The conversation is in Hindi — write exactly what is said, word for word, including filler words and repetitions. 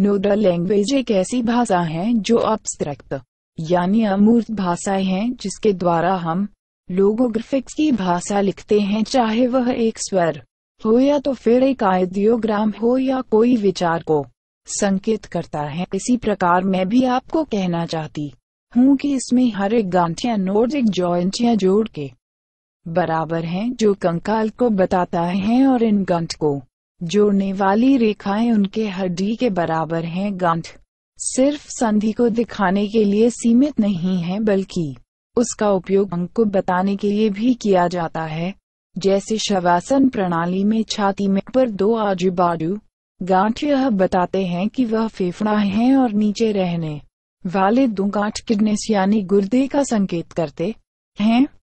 नोडल लैंग्वेज एक ऐसी भाषा है जो अब्स्ट्रैक्ट यानी अमूर्त भाषाएं हैं जिसके द्वारा हम लोगोग्राफिक्स की भाषा लिखते हैं, चाहे वह एक स्वर हो या तो फिर एक आइडियोग्राम हो या कोई विचार को संकेत करता है। इसी प्रकार मैं भी आपको कहना चाहती हूँ कि इसमें हर एक गांठ या नोड एक जॉइंट या जोड़ के बराबर है जो कंकाल को बताता है, और इन गांठ को जोड़ने वाली रेखाएं उनके हड्डी के बराबर हैं। गांठ सिर्फ संधि को दिखाने के लिए सीमित नहीं है, बल्कि उसका उपयोग अंग को बताने के लिए भी किया जाता है। जैसे शवासन प्रणाली में छाती में पर दो आजू बाजू गांठ यह बताते हैं कि वह फेफड़ा है, और नीचे रहने वाले दो गांठ किडनीज यानी गुर्दे का संकेत करते हैं।